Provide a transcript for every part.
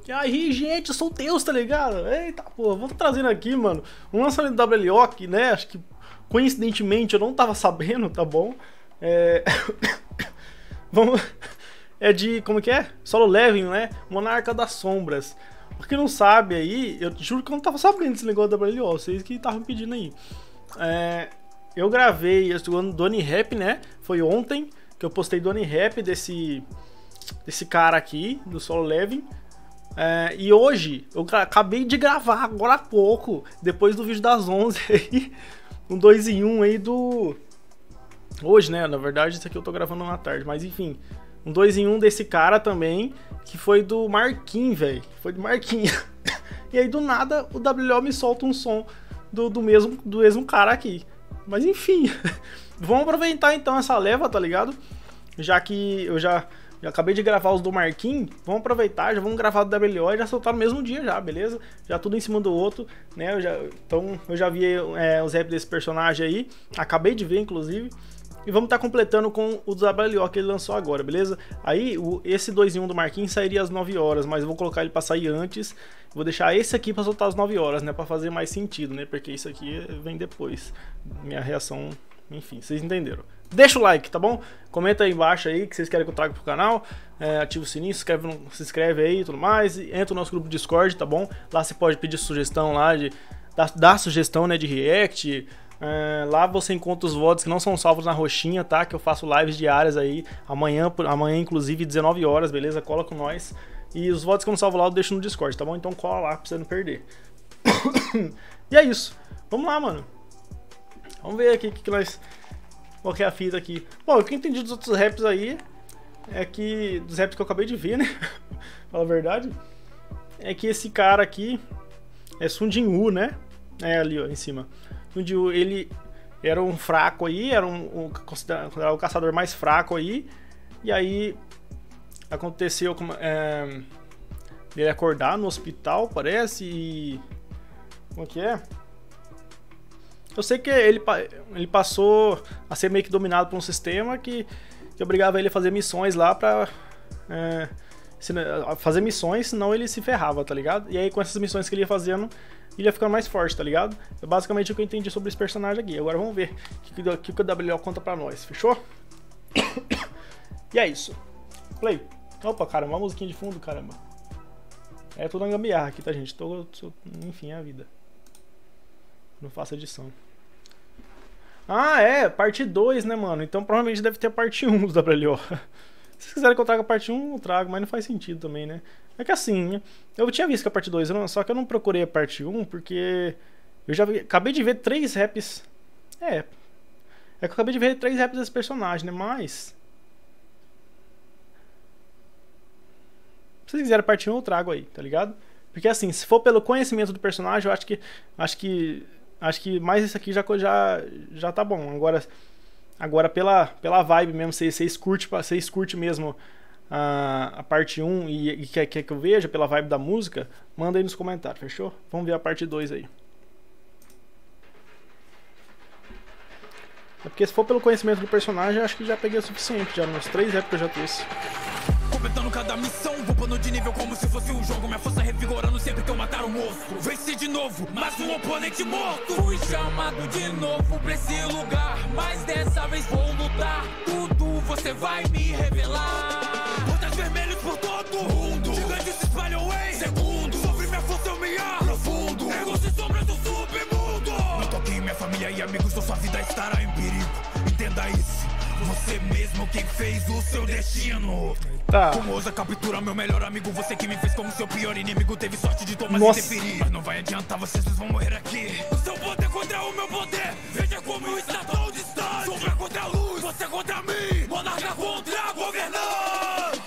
E aí, gente, eu sou Deus, tá ligado? Eita, pô, vamos trazendo aqui, mano, um lançamento do WO que, né, acho que coincidentemente eu não tava sabendo, tá bom? Vamos... É de, como que é? Solo Leveling, né? Monarca das Sombras. Pra quem não sabe aí, eu juro que eu não tava sabendo desse negócio da WO, vocês que estavam pedindo aí. Eu gravei esse do Unirap, né? Foi ontem que eu postei do Unirap desse cara aqui, do Solo Leveling. E hoje, eu acabei de gravar agora há pouco, depois do vídeo das 11 aí, um 2 em 1 aí do... Hoje, né? Na verdade, isso aqui eu tô gravando na tarde, mas enfim... Um 2 em 1 desse cara também, que foi do Marquinhos, velho. Foi do Marquinhos. E aí, do nada, o WO me solta um som do mesmo cara aqui. Mas enfim, vamos aproveitar então essa leva, tá ligado? Já que eu já acabei de gravar os do Marquinhos, vamos aproveitar, já vamos gravar do WO e já soltar no mesmo dia já, beleza? Já tudo em cima do outro, né? Então eu já vi os raps desse personagem aí, acabei de ver, inclusive. E vamos estar completando com o do WO que ele lançou agora, beleza? Aí, esse 2 em 1 do Marquinhos sairia às 9 horas, mas eu vou colocar ele pra sair antes. Vou deixar esse aqui pra soltar às 9 horas, né? Pra fazer mais sentido, né? Porque isso aqui vem depois. Minha reação, enfim, vocês entenderam. Deixa o like, tá bom? Comenta aí embaixo aí que vocês querem que eu traga pro canal. Ativa o sininho, se inscreve aí e tudo mais. Entra no nosso grupo Discord, tá bom? Lá você pode pedir sugestão lá, dar sugestão, né, de react. Lá você encontra os VODs que não são salvos na roxinha, tá? Que eu faço lives diárias aí, amanhã inclusive 19 horas, beleza? Cola com nós. E os VODs que eu não salvo lá eu deixo no Discord, tá bom? Então cola lá pra você não perder. E é isso. Vamos lá, mano. Vamos ver aqui qual que é a fita aqui. Bom, o que eu entendi dos outros raps aí é que... Dos raps que eu acabei de ver, né? Fala a verdade. É que esse cara aqui é Sun Jin-woo, né? É ali, ó, em cima. Onde ele era um fraco aí, era considerado o caçador mais fraco aí, e aí aconteceu ele acordar no hospital, parece, e... Como que é? Eu sei que ele passou a ser meio que dominado por um sistema que obrigava ele a fazer missões lá pra... fazer missões, senão ele se ferrava, tá ligado? E aí com essas missões que ele ia fazendo, ele ia ficando mais forte, tá ligado? É basicamente o que eu entendi sobre esse personagem aqui. Agora vamos ver o que o WO conta pra nós, fechou? E é isso. Play. Opa, caramba, uma musiquinha de fundo, caramba. É tudo uma gambiarra aqui, tá, gente? Enfim, é a vida. Não faço edição. Parte 2, né, mano? Então provavelmente deve ter a parte 1 do WO. Se vocês quiserem que eu traga a parte 1, eu trago, mas não faz sentido também, né? É que assim, eu tinha visto que a parte 2, só que eu não procurei a parte 1 porque eu já acabei de ver 3 raps. É que eu acabei de ver 3 raps desse personagem, né? Mas se vocês quiserem a parte 1, eu trago aí, tá ligado? Porque assim, se for pelo conhecimento do personagem, eu acho que mais isso aqui já tá bom. Agora pela vibe mesmo, vocês curte mesmo a parte 1 e quer que eu veja pela vibe da música, manda aí nos comentários, fechou? Vamos ver a parte 2 aí. É porque se for pelo conhecimento do personagem, acho que já peguei o suficiente, já nos 3 raps que eu já trouxe. Completando cada missão, vou pondo de nível como se fosse um jogo. Minha força revigorando sempre que eu matar um monstro. Venci de novo, mas um oponente morto. Fui chamado de novo pra esse lugar, mas dessa vez vou lutar. Tudo você vai me revelar. Portas vermelhos por todo mundo, gigantes se espalham em segundo. Sobre minha força eu me aprofundo, egos e sombras do submundo. Não toquei minha família e amigos, ou sua vida estará em perigo. Entenda isso, você mesmo quem fez o seu destino. Tá. Como ousa captura meu melhor amigo, você que me fez como seu pior inimigo. Teve sorte de tomar sem deferir, mas não vai adiantar, vocês vão morrer aqui. O seu poder contra o meu poder, veja como está tão distante. Sombra contra a luz, você contra mim, monarca contra governante.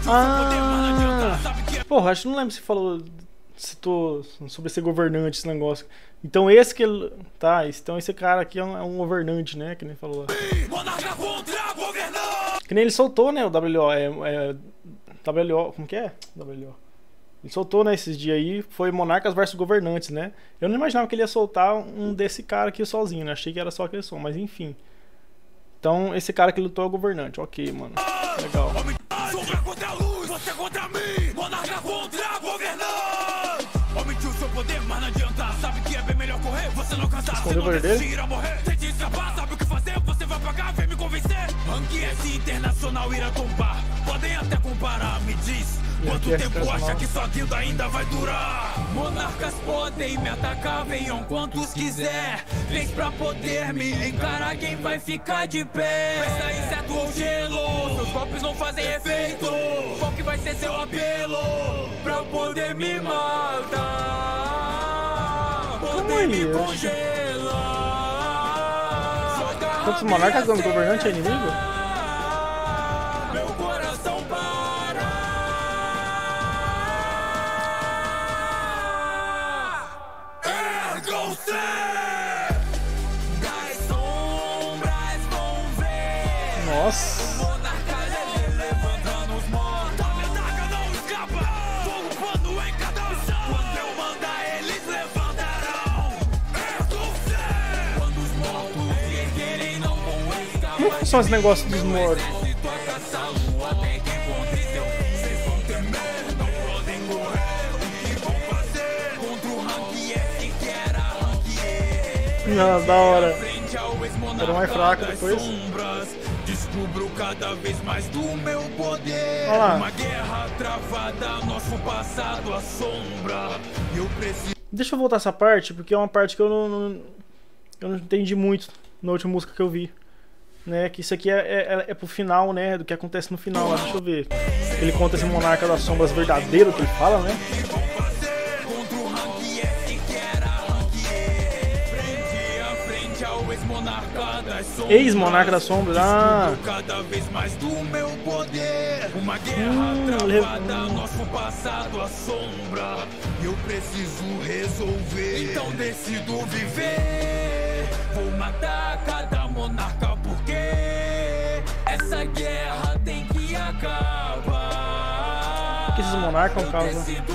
Porra, acho que não lembro se citou sobre ser governante esse negócio. Então esse que ele... Tá, então esse cara aqui é um governante, né? Que nem falou. Monarca contra governante. Que nem ele soltou, né? O WO. WO. Como que é? WO. Ele soltou, né, esses dias aí. Foi Monarcas versus Governantes, né? Eu não imaginava que ele ia soltar um desse cara aqui sozinho, né? Achei que era só aquele som, mas enfim. Então esse cara que lutou é o governante. Ok, mano. Legal. Sombra contra a luz, você contra mim, monarca contra governante. esconder o poder dele? Tente escapar, sabe o que fazer, você vai pagar, vem me convencer. Ranking internacional irá tombar. Podem até comparar, me diz. Quanto tempo acha que sua guilda ainda vai durar? Monarcas podem me atacar, venham quantos quiser. Vens pra poder me encarar, quem vai ficar de pé? Peça inseto ou gelo, seus golpes não fazem efeito. Qual que vai ser seu apelo pra poder me matar? Poder me congelar. Quantos monarcas do governante é inimigo? Meu coração para. Ergam-se! Das sombras vão ver. Nossa. Monarca levantando os mortos. A medalha não escapa. Fogo pano em cada missão. Quando eu mandar, eles levantarão. Ergam-se! Quando os mortos se erguerem, não vão escapar. Como é que funciona esse negócio dos mortos? Não, da hora. Era mais fraco depois. Descubro cada vez mais do meu poder. Olha lá. Uma guerra travada, nosso passado assombra. Eu preciso. Deixa eu voltar essa parte, porque é uma parte que eu não entendi muito na última música que eu vi. Né, que isso aqui é pro final, né? Do que acontece no final lá, deixa eu ver. Ele conta esse monarca das sombras verdadeiro que ele fala, né? Ex-monarca das sombras, ah! Cada vez mais do meu poder. Uma guerra travada, nosso passado assombra. Eu preciso resolver, então decido viver. Vou matar cada monarca porque essa guerra tem que acabar. O que esses monarcas Eu causam? decido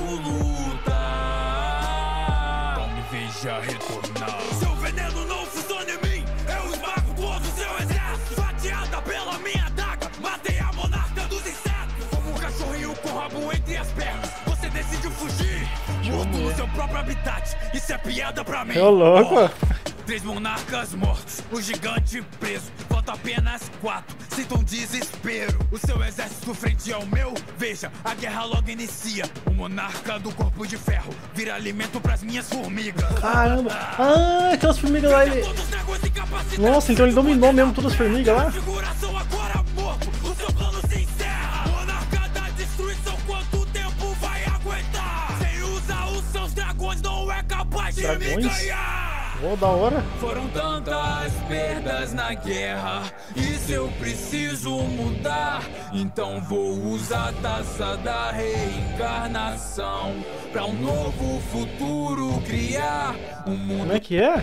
lutar. Não me veja retornar. Seu veneno não funciona em mim. Eu esmago todo o seu exército. Fatiada pela minha daga. Matei a monarca dos insetos. Como um cachorrinho com o rabo entre as pernas. Você decidiu fugir. Morto no seu próprio habitat. Isso é piada pra mim. Ô, louco! 3 monarcas mortos, o gigante preso. Falta apenas 4, sinto um desespero. O seu exército frente ao meu, veja, a guerra logo inicia. O monarca do corpo de ferro vira alimento pras minhas formigas. Caramba! Ah, aquelas formigas lá, ele... Nossa, então ele dominou mesmo todas as formigas lá? Configuração agora morto, o seu plano se encerra. Monarca da destruição, quanto tempo vai aguentar? Sem usar os seus dragões, não é capaz de me ganhar. Oh, da hora. Foram tantas perdas na guerra, isso eu preciso mudar. Então vou usar a taça da reencarnação pra um novo futuro criar. Um mundo. Como é que é?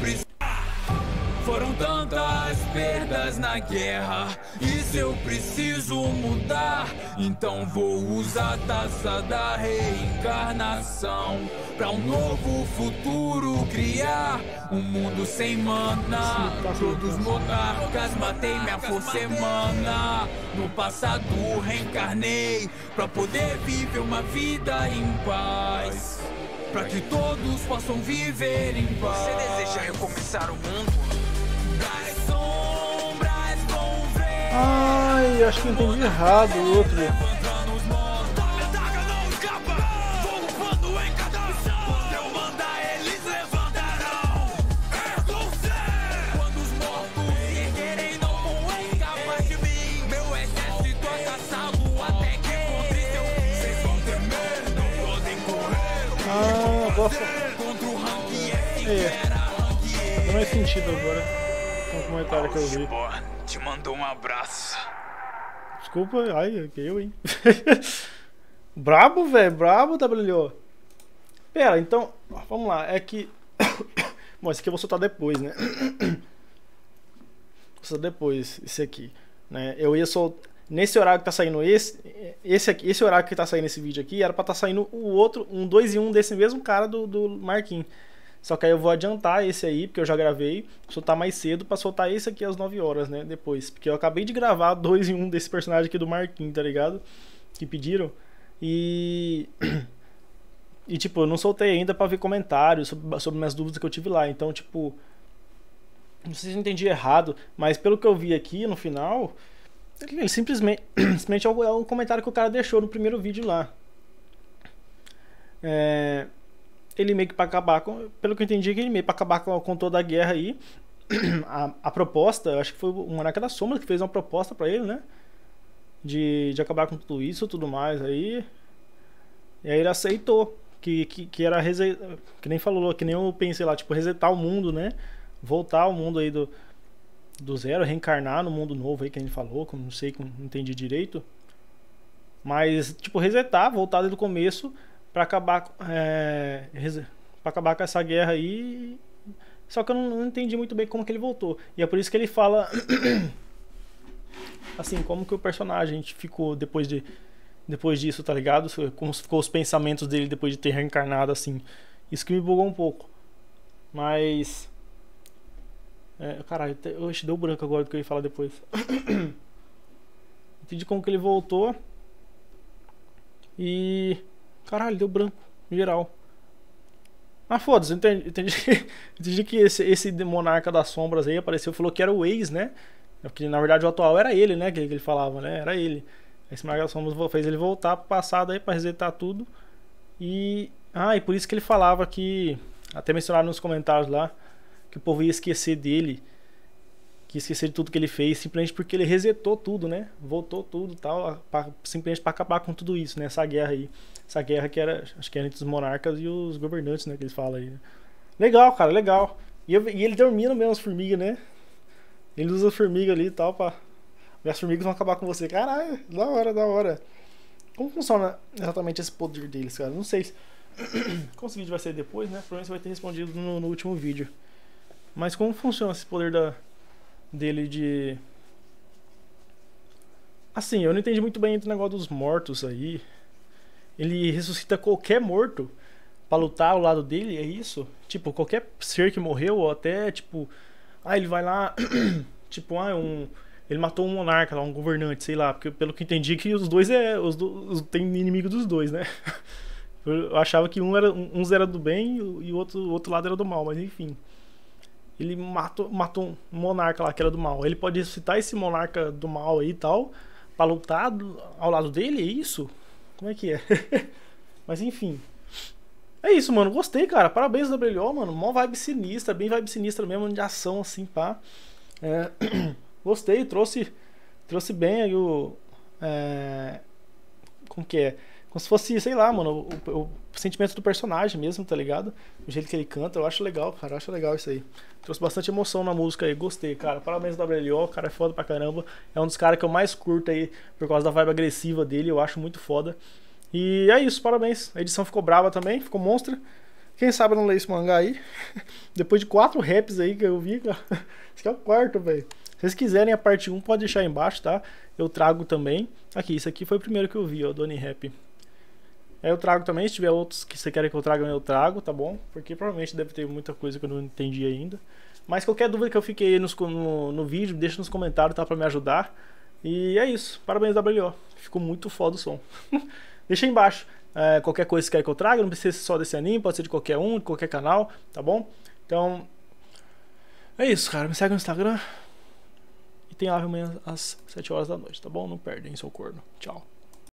Foram tantas perdas na guerra, isso eu preciso mudar. Então vou usar a taça da reencarnação pra um novo futuro criar. Um mundo sem mana, todos monarcas, matei minha força emana. No passado reencarnei pra poder viver uma vida em paz, pra que todos possam viver em paz. Você deseja recomeçar o mundo? Das sombras vão ver. Ai, acho que eu entendi errado o outro. Levantando os mortos. A medalha não escapa. Fogo pano em cada missão. Quando eu mandar, eles levantarão. Ergam-se! Quando os mortos se erguerem, não vão escapar de mim. Meu exército a caçá-lo até que encontre seu. Vocês vão temer, não podem correr. Ah, gosto. Contra o ranking É, não faz sentido agora. Com o comentário que eu vi. Osborn te mandou um abraço. Desculpa, ai, que eu, hein? Brabo, velho, brabo, WLO. Pera, então, vamos lá, é que... Bom, esse aqui eu vou soltar depois, né? Vou soltar depois, esse aqui, né? Eu ia soltar... Nesse horário que tá saindo esse horário que tá saindo esse vídeo aqui, era pra tá saindo o outro, um 2 em 1 desse mesmo cara do Marquinhos. Só que aí eu vou adiantar esse aí, porque eu já gravei, soltar mais cedo pra soltar esse aqui às 9 horas, né, depois. Porque eu acabei de gravar 2 em 1 desse personagem aqui do Marquinhos, tá ligado? Que pediram. E tipo, eu não soltei ainda pra ver comentários sobre minhas dúvidas que eu tive lá. Então, tipo, não sei se eu entendi errado, mas pelo que eu vi aqui no final, ele simplesmente é o comentário que o cara deixou no primeiro vídeo lá. Ele meio que pra acabar com, pelo que eu entendi, ele meio pra acabar com toda a guerra aí. A proposta, eu acho que foi o Monarca das Sombras que fez uma proposta pra ele, né? De acabar com tudo isso e tudo mais aí. E aí ele aceitou. Que era resetar, que nem falou, que nem eu pensei lá, tipo, resetar o mundo, né? Voltar ao mundo aí do zero, reencarnar no mundo novo aí que a gente falou, como não sei, não entendi direito. Mas, tipo, resetar, voltar desde o começo pra acabar, pra acabar com essa guerra aí. Só que eu não entendi muito bem como que ele voltou. E é por isso que ele fala assim, como que o personagem ficou depois disso, tá ligado? Como ficou os pensamentos dele depois de ter reencarnado, assim. Isso que me bugou um pouco. Mas... caralho, oxe, deu branco agora do que eu ia falar depois. Entendi como que ele voltou. E... caralho, deu branco, em geral. Ah, foda-se, entendi que esse Monarca das Sombras aí apareceu, falou que era o ex, né? Porque na verdade o atual era ele, né? Que ele falava, né? Era ele. Esse Monarca das Sombras fez ele voltar pro passado aí pra resetar tudo. E por isso que ele falava que... até mencionaram nos comentários lá que o povo ia esquecer dele, que ia esquecer de tudo que ele fez, simplesmente porque ele resetou tudo, né? Voltou tudo e tal, simplesmente pra acabar com tudo isso, né? Essa guerra aí. Essa guerra que era, acho que era entre os monarcas e os governantes, né? Que eles falam aí, né? Legal, cara, legal. E ele dormindo mesmo as formigas, né? Ele usa as formigas ali e tal pra... e as formigas vão acabar com você. Caralho, da hora, da hora. Como funciona exatamente esse poder deles, cara? Não sei se... como esse vídeo vai ser depois, né? Provavelmente você vai ter respondido no último vídeo. Mas como funciona esse poder dele de... assim, eu não entendi muito bem entre o negócio dos mortos aí. Ele ressuscita qualquer morto pra lutar ao lado dele, é isso? Tipo, qualquer ser que morreu, ou até, tipo... ele vai lá... tipo, ele matou um monarca lá, um governante, sei lá. Porque pelo que entendi que os dois tem inimigo dos dois, né? Eu achava que uns era do bem e o outro lado era do mal, mas enfim. Ele matou um monarca lá que era do mal. Ele pode ressuscitar esse monarca do mal aí e tal, pra lutar ao lado dele, é isso? Como é que é? Mas enfim. É isso, mano. Gostei, cara. Parabéns, WO, mano. Mó vibe sinistra, bem vibe sinistra mesmo, de ação assim, pá. Gostei, trouxe bem aí o... como que é? Como se fosse, sei lá, mano, o sentimento do personagem mesmo, tá ligado? O jeito que ele canta, eu acho legal, cara. Eu acho legal isso aí. Trouxe bastante emoção na música aí, gostei, cara. Parabéns ao WO, cara, é foda pra caramba. É um dos caras que eu mais curto aí, por causa da vibe agressiva dele, eu acho muito foda. E é isso, parabéns. A edição ficou brava também, ficou monstra. Quem sabe eu não leio esse mangá aí. Depois de 4 raps aí que eu vi, cara. Esse aqui é o quarto, velho. Se vocês quiserem a parte 1, pode deixar aí embaixo, tá? Eu trago também. Aqui, isso aqui foi o primeiro que eu vi, ó, Donnie Rap. Aí eu trago também, se tiver outros que você quer que eu traga, eu trago, tá bom? Porque provavelmente deve ter muita coisa que eu não entendi ainda. Mas qualquer dúvida que eu fiquei no vídeo, deixa nos comentários, tá? Pra me ajudar. E é isso. Parabéns, WO. Ficou muito foda o som. Deixa aí embaixo qualquer coisa que você quer que eu traga. Não precisa ser só desse anime, pode ser de qualquer um, de qualquer canal, tá bom? Então, é isso, cara. Me segue no Instagram. E tem live amanhã às 7 horas da noite, tá bom? Não perdem seu corno. Tchau.